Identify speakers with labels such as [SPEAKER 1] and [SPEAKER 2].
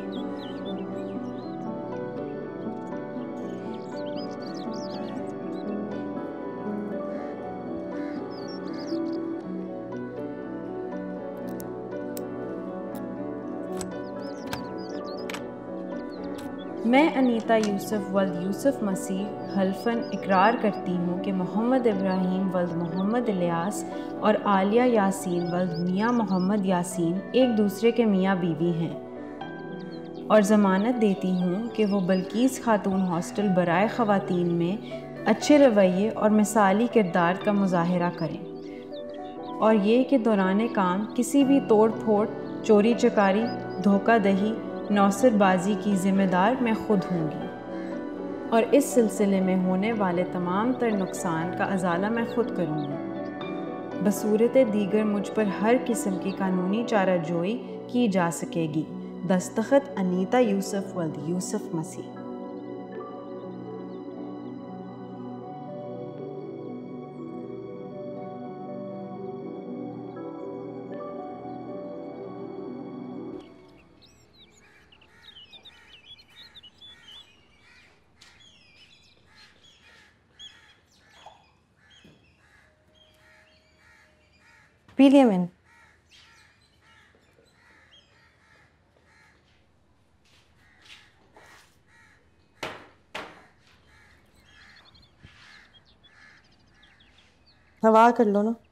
[SPEAKER 1] मैं अनीता यूसुफ वल्द यूसुफ मसीह हल्फन इकरार करती हूँ कि मोहम्मद इब्राहीम वल्द मोहम्मद इलियास और आलिया यासीन वल्द मियाँ मोहम्मद यासीन एक दूसरे के मियाँ बीवी हैं, और ज़मानत देती हूँ कि वो बल्कीस खातून हॉस्टल बराए ख़वातीन में अच्छे रवैये और मिसाली किरदार का मुज़ाहरा करें, और ये कि दौरान काम किसी भी तोड़ फोड़, चोरी चकारी, धोखा दही, नौसरबाजी की ज़िम्मेदार मैं खुद होंगी, और इस सिलसिले में होने वाले तमाम तर नुकसान का अजाला मैं खुद करूँगी। बसूरत दीगर मुझ पर हर किस्म की कानूनी चाराजोई की जा सकेगी। दस्तखत अनीता यूसुफ वल्द यूसुफ मसीह।
[SPEAKER 2] पी लिया मैंने। हवा कर लो ना।